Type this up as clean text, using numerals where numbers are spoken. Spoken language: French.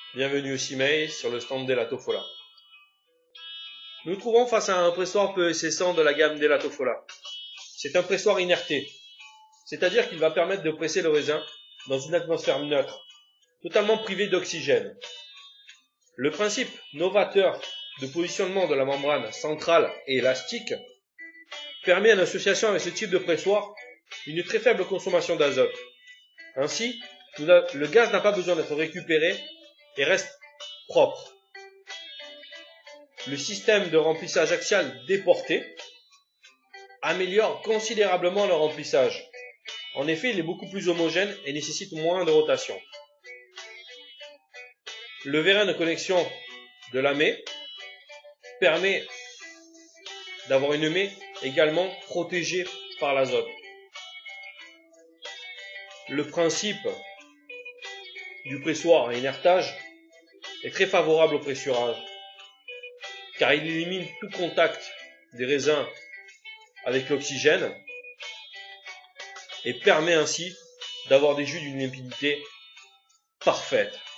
Bienvenue au CIMEI sur le stand d'Elatofola. Nous nous trouvons face à un pressoir PEC100 de la gamme d'Elatofola. C'est un pressoir inerté, c'est-à-dire qu'il va permettre de presser le raisin dans une atmosphère neutre, totalement privée d'oxygène. Le principe novateur de positionnement de la membrane centrale et élastique permet en association avec ce type de pressoir une très faible consommation d'azote. Ainsi, le gaz n'a pas besoin d'être récupéré et reste propre. Le système de remplissage axial déporté améliore considérablement le remplissage. En effet, il est beaucoup plus homogène et nécessite moins de rotation. Le vérin de connexion de la mée permet d'avoir une mée également protégée par l'azote. Le principe du pressoir à inertage est très favorable au pressurage, car il élimine tout contact des raisins avec l'oxygène et permet ainsi d'avoir des jus d'une limpidité parfaite.